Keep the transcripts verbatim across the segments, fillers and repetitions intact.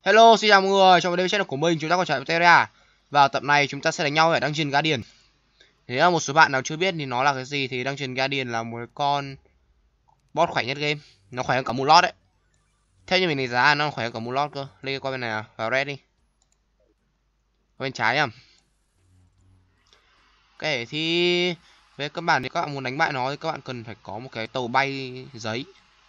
Hello, xin chào mọi người, chào mừng đến với channel của mình, chúng ta còn trở lại với Terra. Vào tập này chúng ta sẽ đánh nhau ở Dungeon Guardian. Nếu là một số bạn nào chưa biết thì nó là cái gì thì Dungeon Guardian là một con boss khỏe nhất game. Nó khỏe hơn cả Mulot đấy. Theo như mình đánh giá nó khỏe hơn cả Mulot cơ. Lên qua bên này nào, vào red đi. Qua bên trái nhá. Ok, thì về cơ bản thì các bạn muốn đánh bại nó thì các bạn cần phải có một cái tàu bay giấy.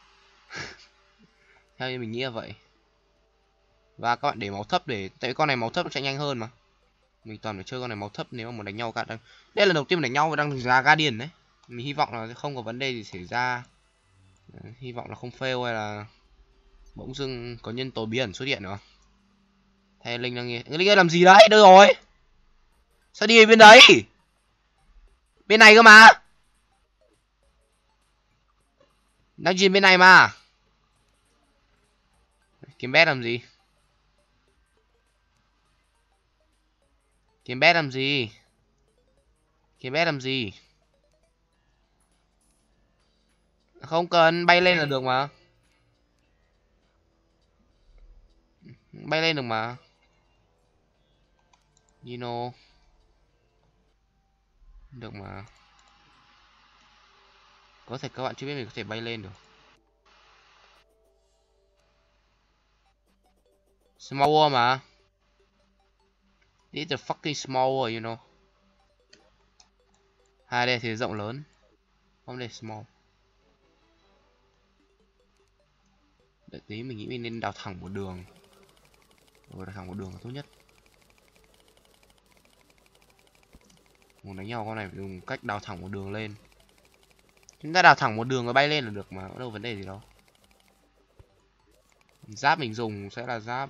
Theo như mình nghĩ là vậy. Và các bạn để máu thấp để tại vì con này máu thấp nó chạy nhanh hơn mà. Mình toàn phải chơi con này máu thấp nếu mà muốn đánh nhau cả. Đây là lần đầu tiên mình đánh nhau và đang ra Guardian đấy. Mình hy vọng là không có vấn đề gì xảy ra. Đấy, hy vọng là không fail hay là bỗng dưng có nhân tố bí ẩn xuất hiện nữa. Thay Linh đang nghe. Linh ơi làm gì đấy? Đâu rồi? Sao đi bên đấy? Bên này cơ mà. Đang nhìn bên này mà. Kiếm bét làm gì? Kiếm bét làm gì? Kiếm bét làm gì? Không cần bay lên là được mà. Bay lên được mà. Dino. Được mà. Có thể các bạn chưa biết mình có thể bay lên được. Small world mà. This is a fucking small world, you know. Hai đây thì rộng lớn. Không đây small. Đợi tí mình nghĩ mình nên đào thẳng một đường. Rồi đào thẳng một đường là tốt nhất. Muốn đánh nhau con này phải dùng cách đào thẳng một đường lên. Chúng ta đào thẳng một đường rồi bay lên là được mà, có đâu vấn đề gì đâu. Giáp mình dùng sẽ là giáp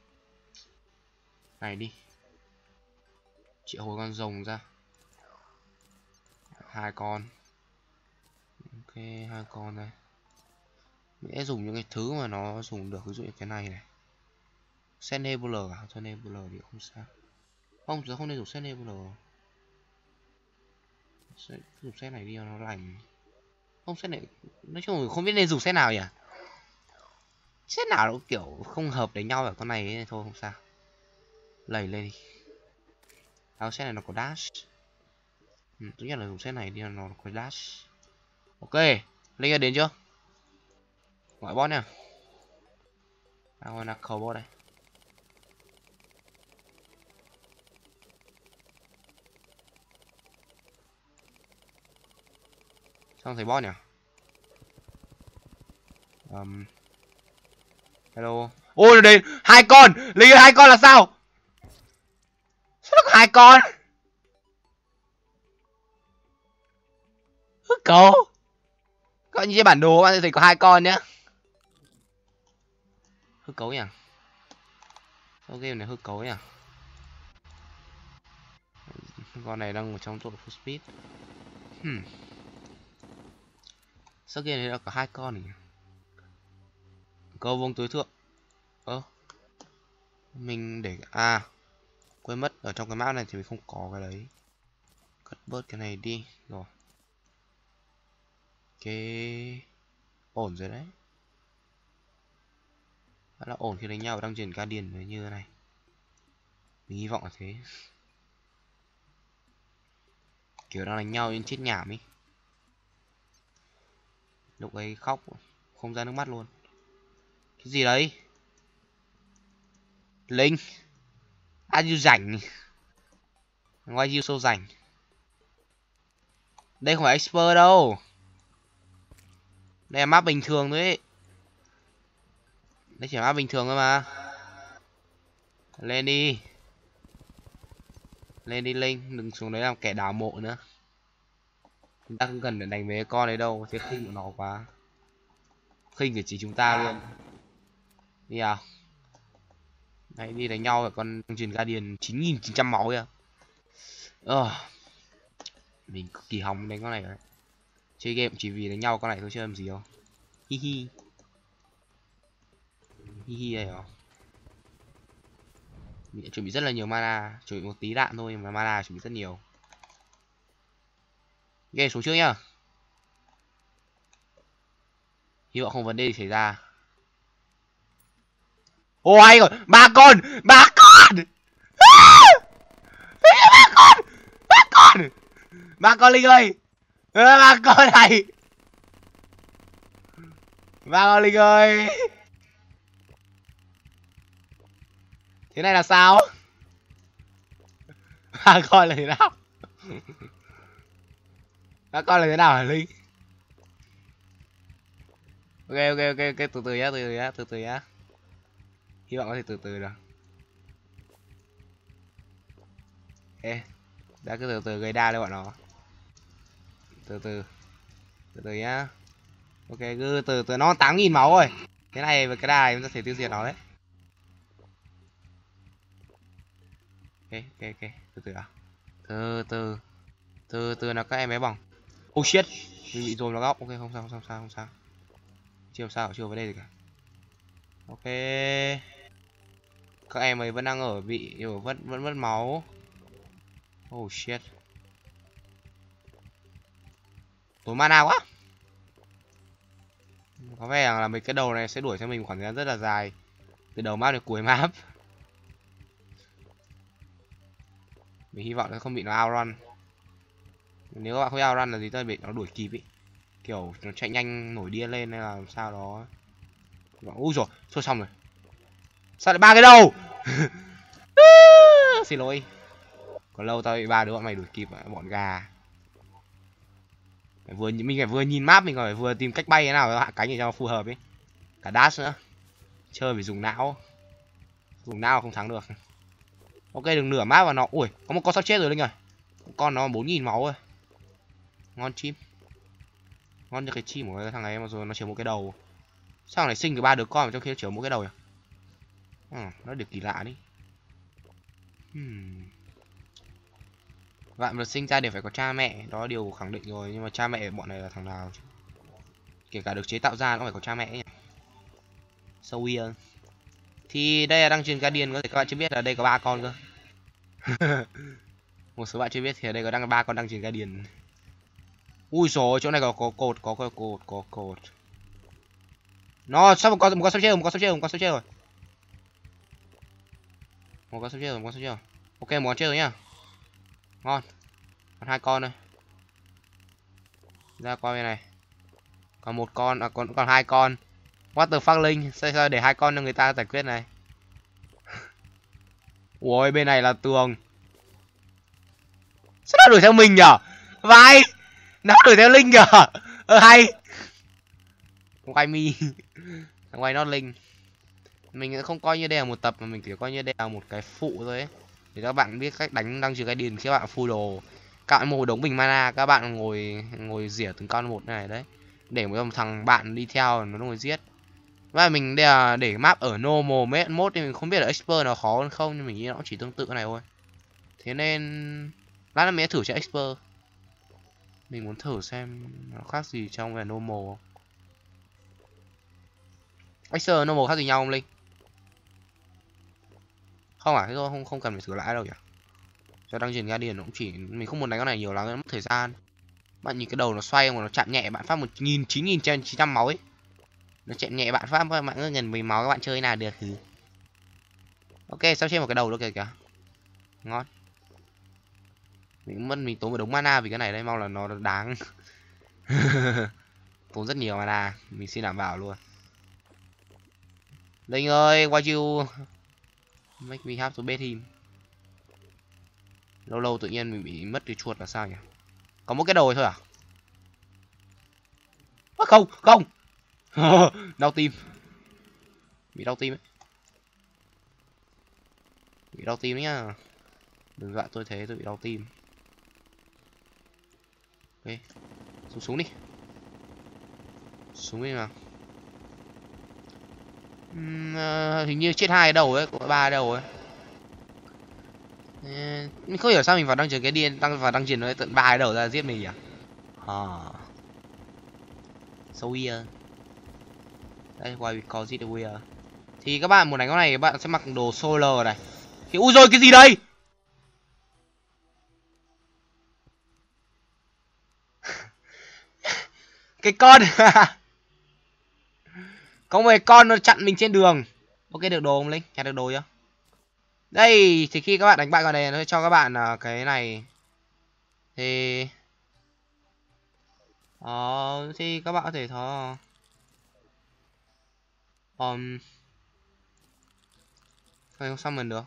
này đi. Triệu hồi con rồng ra. Hai con. Ok, hai con đây. Mình sẽ dùng những cái thứ mà nó dùng được, ví dụ như cái này này. Set Nebular à? Cho Nebular thì không sao. Không, giờ không nên dùng Set Nebular. Dùng set này đi nó lành. Không, set này nói chung là không biết nên dùng set nào nhỉ. Set nào cũng kiểu không hợp đánh nhau ở con này ấy. Thôi không sao. Lầy lên đi. Đâu set này nó có dash. Ừ, tất nhiên là dùng set này đi nó có dash. Ok, Linh đến chưa? Gọi boss nha. À, gọi là khẩu boss đây. Xong thấy boss nhỉ? Um, hello. Ôi đây hai con, Linh ơi hai con là sao? Sao nó có hai con? Cậu. Coi như trên bản đồ bạn thấy có hai con nhá. Hư cấu nhỉ? Sao game này hư cấu nhỉ? Con này đang ở trong tốc độ full speed. Hmm. Sao game này đã có hai con nhỉ? Cầu vồng tối thượng. Ơ. Mình để à quên mất ở trong cái map này thì mình không có cái đấy. Cắt bớt cái này đi rồi. Cái ổn rồi đấy. Rất là ổn khi đánh nhau đang chuyển Guardian như thế này. Mình hy vọng là thế. Kiểu đang đánh nhau nên chết nhảm ý. Lúc ấy khóc không ra nước mắt luôn. Cái gì đấy? Linh. Are you rảnh? Why you so rảnh? Đây không phải expert đâu. Đây là map bình thường thôi ấy. Đây chỉ là map bình thường thôi mà. Lên đi. Lên đi Linh, đừng xuống đấy làm kẻ đào mộ nữa. Chúng ta không cần phải đánh với con đấy đâu, thế khinh của nó quá. Khinh của chỉ chúng ta luôn. Đi nào. Hãy đi đánh nhau ở con truyền Guardian chín nghìn chín trăm máu kìa. Ờ. Mình cực kỳ hóng đánh con này đấy. Chơi game chỉ vì đánh nhau con này thôi chứ làm gì đâu. Hi hi. Hi hi đây hả? Mình đã chuẩn bị rất là nhiều mana, chuẩn bị một tí đạn thôi mà mana chuẩn bị rất nhiều. Ghê xuống trước nhá. Hy vọng không vấn đề gì xảy ra. Ô hay rồi, ba con, ba con. Ba con, ba con. Ba con Linh ơi. Ơ, ba con này. Ba con Linh ơi. Thế này là sao? Ba con là thế nào? Ba con là thế nào hả Linh? Ok ok ok ok, từ từ nhá, từ từ nhá, từ từ nhá. Hy vọng có thể từ từ được. Ê, đã cứ từ từ gây đa lên bọn nó. Từ từ, từ từ nhá. Ok, cứ từ từ, nó tám nghìn máu rồi. Cái này với cái đà này chúng ta thể tiêu diệt nó đấy. Ok ok ok, từ từ à. Từ từ, từ từ là các em bé bỏng. Oh shit, mình bị dồn vào góc. Ok, không sao không sao không sao. Chưa sao, chưa vấn đề gì cả. Ok, các em ấy vẫn đang ở bị ở vẫn vẫn mất máu. Oh shit, tốn mana quá. Có vẻ là mấy cái đầu này sẽ đuổi theo mình khoảng thời gian rất là dài, từ đầu map đến cuối map. Mình hy vọng nó không bị nó outrun. Nếu các bạn không outrun là gì, tôi bị nó đuổi kịp ý, kiểu nó chạy nhanh nổi điên lên hay là làm sao đó. Ui rồi, thôi xong rồi. Sao lại ba cái đầu? Xin lỗi. Còn lâu tao bị ba đứa bọn mày đuổi kịp bọn gà. Phải vừa mình phải vừa nhìn map, mình còn phải vừa tìm cách bay thế nào hạ cánh để cho nó phù hợp ấy. Cả dash nữa. Chơi phải dùng não. Dùng não không thắng được. Ok, đừng nửa map vào nó. Ui, có một con sắp chết rồi Linh ơi. Con nó bốn nghìn máu rồi. Ngon chim. Ngon như cái chim của cái thằng ấy mà rồi nó chỉ một cái đầu. Sao lại sinh được ba đứa con mà trong khi nó chỉ một cái đầu nhỉ? Ừ, nó được kỳ lạ đi. Hmm. Bạn vật sinh ra đều phải có cha mẹ, đó là điều khẳng định rồi, nhưng mà cha mẹ bọn này là thằng nào chứ? Kể cả được chế tạo ra nó phải có cha mẹ nhỉ. So weird. Thì đây là đăng truyền Guardian, có thể các bạn chưa biết là đây có ba con cơ. Một số bạn chưa biết thì ở đây có đăng ba con đăng truyền Guardian. Ui rồi, chỗ này có có cột, có có cột, có cột. Nó sắp một con một con sắp chết rồi, một con sắp chết rồi, một con sắp chết rồi. Một con sắp chết rồi, một con sắp chết rồi. Ok, một con chết rồi nhá. Ngon. Còn hai con thôi. Ra qua bên này. Còn một con, à còn còn hai con. What the fuck Linh, sao, sao để hai con cho người ta giải quyết này. Ui, bên này là tường. Sao nó đuổi theo mình nhở? Vai, nó đuổi theo Linh nhở? Ờ hay. Quay mi. Quay nó Linh. Mình không coi như đây là một tập mà mình chỉ coi như đây là một cái phụ thôi ấy. Để các bạn biết cách đánh đăng trừ cái điền khi các bạn full đồ. Các bạn mua đống bình mana, các bạn ngồi ngồi rỉa từng con một này đấy. Để một thằng bạn đi theo nó ngồi giết. Và mình đây là để map ở normal mode thì mình không biết là expert nào khó hơn không, nhưng mình nghĩ nó cũng chỉ tương tự này thôi. Thế nên lát nữa mình sẽ thử cho expert. Mình muốn thử xem nó khác gì trong về normal. Expert và normal khác gì nhau không Linh? Không à, thế thôi, không không cần phải thử lại đâu nhỉ. Cho đăng truyền Guardian nó cũng chỉ mình không muốn đánh con này nhiều lắm, nó mất thời gian. Bạn nhìn cái đầu nó xoay mà nó chạm nhẹ bạn phát một nghìn chín nghìn chín trăm máu ấy. Nó chạm nhẹ bạn phát bạn cứ gần mười máu các bạn chơi nào được thì. Ok, sao trên một cái đầu nữa kìa kìa. Ngon. Mình mất mình tốn một đống mana vì cái này đây, mong là nó đáng. Tốn rất nhiều mana, mình xin đảm bảo luôn. Linh ơi, why you make me have to bet him? Lâu lâu tự nhiên mình bị mất cái chuột là sao nhỉ? Có một cái đầu thôi à? À không, không. Đau tim. Bị đau tim ấy. Bị đau tim nhá. Đừng dọa tôi thế, tôi bị đau tim. Ok. Xuống xuống đi. Xuống đi nào. Uhm, uh, hình như chết hai đầu ấy, có ba đầu ấy. Uh, mình không hiểu sao mình vào đăng truyền cái điên, tăng vào đăng truyền nó tận ba cái đầu ra giết mình nhỉ? À. So weird. Đây, why we call it weird. Thì các bạn muốn đánh con này, các bạn sẽ mặc đồ solar này. Thì ui rồi, cái gì đây? Cái con. Có một con nó chặn mình trên đường. Ok, được đồ không Linh? Nhặt được đồ chưa? Đây, thì khi các bạn đánh bại con này nó sẽ cho các bạn uh, cái này. Thì Ờ, thì các bạn có thể thò um, không summon được.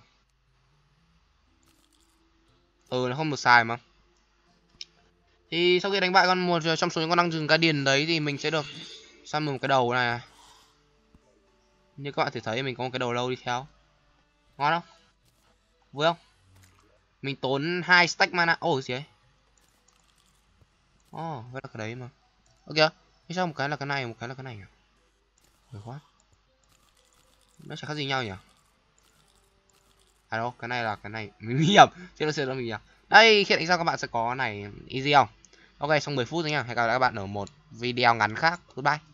Ừ, nó không được xài mà. Thì sau khi đánh bại con một trong số những con năng rừng Guardian đấy thì mình sẽ được summon một cái đầu này. Như các bạn thể thấy mình có một cái đầu lâu đi theo. Ngon không? Vui không? Mình tốn hai stack mana. Ồ, gì ấy? Ồ, oh, là cái đấy mà. Ok, thế sao một cái là cái này, một cái là cái này nhỉ? Được quá. Nó chẳng khác gì nhau nhỉ? À đâu, cái này là cái này. Mình nguy hiểm. Chứ nó sẽ là mình nhỉ? Đây, khi đánh ra các bạn sẽ có này easy không? Ok, xong mười phút rồi nha. Hẹn gặp lại các bạn ở một video ngắn khác. Goodbye.